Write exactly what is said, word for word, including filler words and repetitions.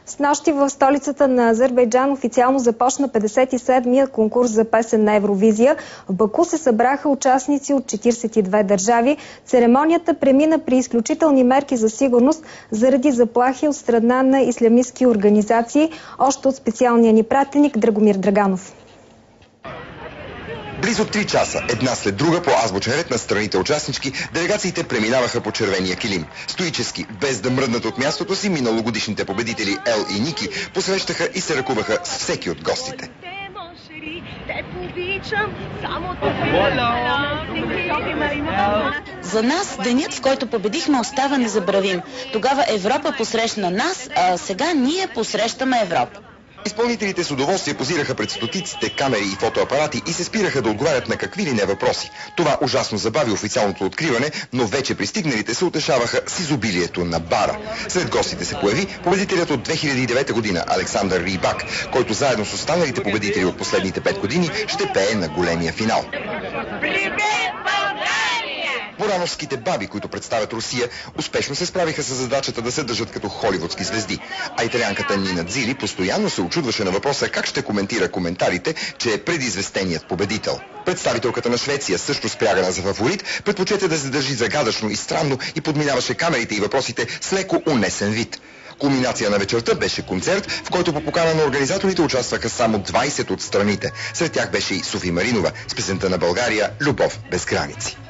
Снощи в столицата на Азербайджан официално започна петдесет и седмия конкурс за песен на Евровизия. В Баку се събраха участници от четиридесет и две държави. Церемонията премина при изключителни мерки за сигурност заради заплахи от страна на ислямистки организации, още от специалния ни пратеник Драгомир Драганов. Близо три часа, една след друга по азбучен ред на страните участнички, делегациите преминаваха по червения килим. Стоически, без да мръднат от мястото си, миналогодишните победители Ел и Ники посрещаха и се ръкуваха с всеки от гостите. За нас денят, в който победихме, остава незабравим. Тогава Европа посрещна нас, а сега ние посрещаме Европа. Изпълнителите с удоволствие позираха пред стотиците камери и фотоапарати и се спираха да отговарят на какви ли не въпроси. Това ужасно забави официалното откриване, но вече пристигналите се утешаваха с изобилието на бара. Сред гостите се появи победителят от две хиляди и девета година Александър Рибак, който заедно с останалите победители от последните пет години ще пее на големия финал. Морановските баби, които представят Русия, успешно се справиха с задачата да се държат като холивудски звезди. А италианката Нина Дзили постоянно се очудваше на въпроса как ще коментира коментарите, че е предизвестеният победител. Представителката на Швеция, също спрягана за фаворит, предпочете да се държи загадъчно и странно и подминаваше камерите и въпросите с леко унесен вид. Кулминация на вечерта беше концерт, в който по покана на организаторите участваха само двайсет от страните. Сред тях беше и Софи Маринова с песента на България «Любов без граници».